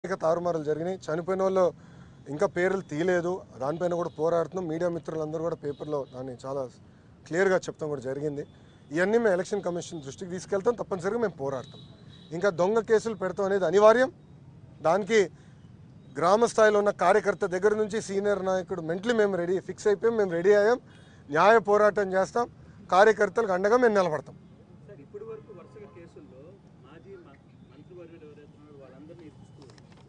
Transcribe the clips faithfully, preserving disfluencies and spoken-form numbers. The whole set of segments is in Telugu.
అనేక తారుమారులు జరిగినాయి. చనిపోయిన వాళ్ళు ఇంకా పేర్లు తీయలేదు. దానిపైన కూడా పోరాడుతున్నాం. మీడియా మిత్రులందరూ కూడా పేపర్లో దాన్ని చాలా క్లియర్గా చెప్తాం కూడా జరిగింది. ఇవన్నీ మేము ఎలక్షన్ కమిషన్ దృష్టికి తీసుకెళ్తాం. తప్పనిసరిగా మేము పోరాడతాం. ఇంకా దొంగ కేసులు పెడతాం అనేది అనివార్యం. దానికి గ్రామ స్థాయిలో ఉన్న కార్యకర్త దగ్గర నుంచి సీనియర్ నాయకుడు మెంటలీ మేము రెడీ ఫిక్స్ అయిపోయాం. మేము రెడీ అయ్యాం. న్యాయ పోరాటం చేస్తాం. కార్యకర్తలకు అండగా మేము నిలబడతాం. ఇప్పటి వరకు వరుసగా కేసుల్లో మాజీ మంత్రివర్యులు ఎవరైతే ఉన్నారో వాళ్ళందరినీ ఇస్తూ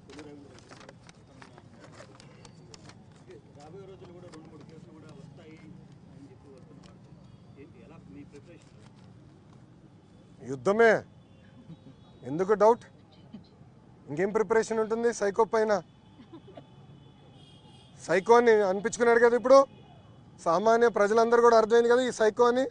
రాబోయే రోజులు కూడా రెండు మూడు కేసులు కూడా వస్తాయి అని చెప్పి వస్తున్నారు. ఏంటి ఎలా మీ ప్రిపరేషన్? యుద్ధమే, ఎందుకు డౌట్? ఇంకేం ప్రిపరేషన్ ఉంటుంది? సైకో పైన సైకో అని అనిపించుకున్నాడు కదా. ఇప్పుడు సామాన్య ప్రజలందరూ కూడా అర్థమైంది కదా ఈ సైకో అని.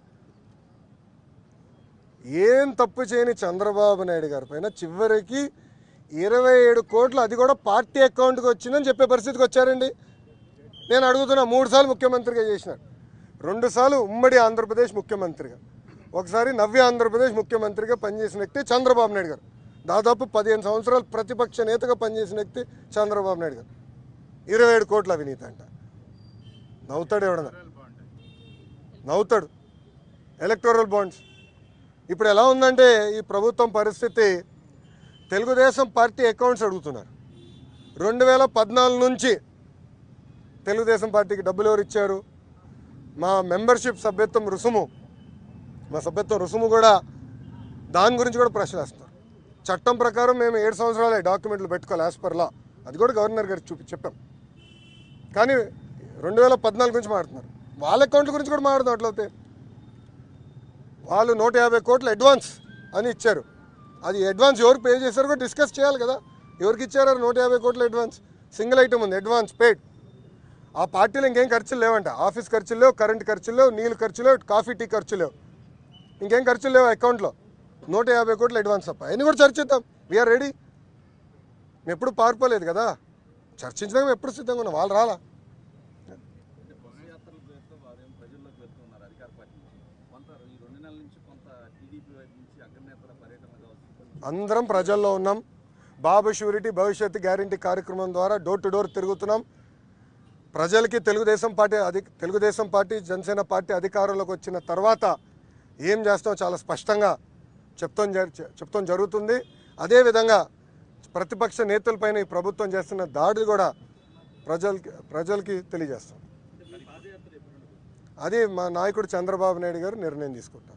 ఏం తప్పు చేయని చంద్రబాబు నాయుడు గారి పైన చివరికి ఇరవై ఏడు కోట్లు అది కూడా పార్టీ అకౌంట్కి వచ్చిందని చెప్పే పరిస్థితికి వచ్చారండి. నేను అడుగుతున్నా, మూడు సార్లు ముఖ్యమంత్రిగా చేసినాడు, రెండు సార్లు ఉమ్మడి ఆంధ్రప్రదేశ్ ముఖ్యమంత్రిగా, ఒకసారి నవ్య ఆంధ్రప్రదేశ్ ముఖ్యమంత్రిగా పనిచేసిన వ్యక్తి చంద్రబాబు నాయుడు గారు. దాదాపు పదిహేను సంవత్సరాలు ప్రతిపక్ష నేతగా పనిచేసిన వ్యక్తి చంద్రబాబు నాయుడు గారు. ఇరవై ఏడు కోట్ల అవినీతి అంట. నవ్వుతాడు ఎవడన్నా, నవ్వుతాడు. ఎలక్టోరల్ బాండ్స్ ఇప్పుడు ఎలా ఉందంటే ఈ ప్రభుత్వం పరిస్థితి, తెలుగుదేశం పార్టీ అకౌంట్స్ అడుగుతున్నారు. రెండు వేల పద్నాలుగు నుంచి తెలుగుదేశం పార్టీకి డబ్బులు ఎవరు ఇచ్చారు? మా మెంబర్షిప్ సభ్యత్వం రుసుము, మా సభ్యత్వం రుసుము కూడా దాని గురించి కూడా ప్రశ్నిస్తున్నారు. చట్టం ప్రకారం మేము ఏడు సంవత్సరాలే డాక్యుమెంట్లు పెట్టుకోవాలి యాజ్ పర్ లా. అది కూడా గవర్నర్ గారికి చూపి చెప్పాం. కానీ రెండు వేల పద్నాలుగు గురించి మాట్లాడుతున్నారు. వాళ్ళ అకౌంట్ల గురించి కూడా మాట్లాడుతాం. అట్లయితే వాళ్ళు నూట యాభై కోట్లు అడ్వాన్స్ అని ఇచ్చారు. అది అడ్వాన్స్ ఎవరు పే చేశారో కూడా డిస్కస్ చేయాలి కదా. ఎవరికి ఇచ్చారో నూట యాభై కోట్ల అడ్వాన్స్? సింగిల్ ఐటమ్ ఉంది, అడ్వాన్స్ పేడ్. ఆ పార్టీలో ఇంకేం ఖర్చులు లేవంట. ఆఫీస్ ఖర్చులు లేవు, కరెంట్ ఖర్చులు లేవు, నీళ్ళు ఖర్చులు లేవు, కాఫీ టీ ఖర్చులు లేవు, ఇంకేం ఖర్చులు లేవు అకౌంట్లో. నూట యాభై కోట్లు అడ్వాన్స్ తప్ప. అన్నీ కూడా చర్చిద్దాం. We're ready. మేము ఎప్పుడు పారిపోలేదు కదా, చర్చించడానికి మేము ఎప్పుడు సిద్ధంగా ఉన్నాం. వాళ్ళు రాలా. అందరం ప్రజల్లో ఉన్నాం. బాబు షూరిటీ భవిష్యత్తు గ్యారంటీ కార్యక్రమం ద్వారా డోర్ టు డోర్ తిరుగుతున్నాం. ప్రజలకి తెలుగుదేశం పార్టీ అధి తెలుగుదేశం పార్టీ జనసేన పార్టీ అధికారంలోకి వచ్చిన తర్వాత ఏం చేస్తామో చాలా స్పష్టంగా చెప్తాం చెప్తాం జరుగుతుంది. అదేవిధంగా ప్రతిపక్ష నేతలపైన ఈ ప్రభుత్వం చేస్తున్న దాడి కూడా ప్రజలకి ప్రజలకి తెలియజేస్తాం. అది మా నాయకుడు చంద్రబాబు నాయుడు గారు నిర్ణయం తీసుకుంటారు.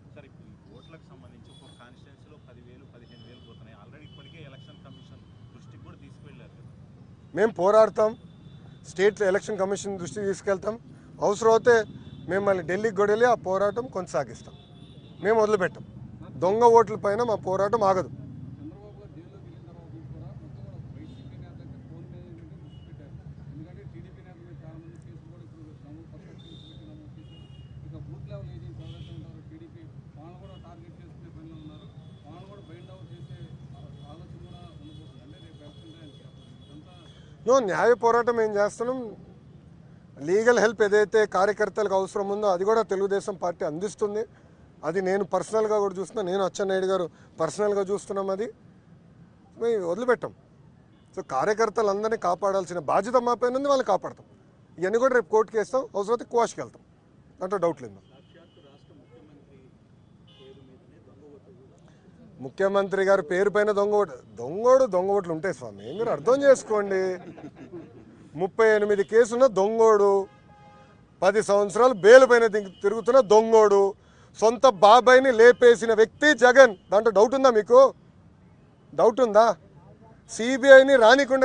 మేము పోరాడతాం. స్టేట్ ఎలక్షన్ కమిషన్ దృష్టికి తీసుకెళ్తాం. అవసరమైతే మేము మళ్ళీ ఢిల్లీకి కూడా వెళ్ళి ఆ పోరాటం కొనసాగిస్తాం. మేము వదిలిపెట్టాం. దొంగ ఓట్ల పైన మా పోరాటం ఆగదు. నో, న్యాయ పోరాటం ఏం చేస్తున్నాం. లీగల్ హెల్ప్ ఏదైతే కార్యకర్తలకు అవసరం ఉందో అది కూడా తెలుగుదేశం పార్టీ అందిస్తుంది. అది నేను పర్సనల్గా కూడా చూస్తున్నా. నేను అచ్చెన్నాయుడు గారు పర్సనల్గా చూస్తున్నాం. అది మేము వదిలిపెట్టాం. సో కార్యకర్తలందరినీ కాపాడాల్సిన బాధ్యత మా పైన ఉంది. వాళ్ళని కాపాడతాం. ఇవన్నీ కూడా రేపు కోర్టుకి వేస్తాం. అవసరమైతే క్వాష్కి వెళ్తాం. దాంట్లో డౌట్ లేదు. ముఖ్యమంత్రి గారి పేరు పైన దొంగ ఓటు దొంగోడు దొంగ ఓట్లు ఉంటాయి స్వామి, మీరు అర్థం చేసుకోండి. ముప్పై ఎనిమిది కేసున్న దొంగోడు, పది సంవత్సరాలు బెయిల్ పైన తిరుగుతున్న దొంగోడు, సొంత బాబాయిని లేపేసిన వ్యక్తి జగన్. దాంట్లో డౌట్ ఉందా మీకు? డౌట్ ఉందా? సిబిఐని రానికుండా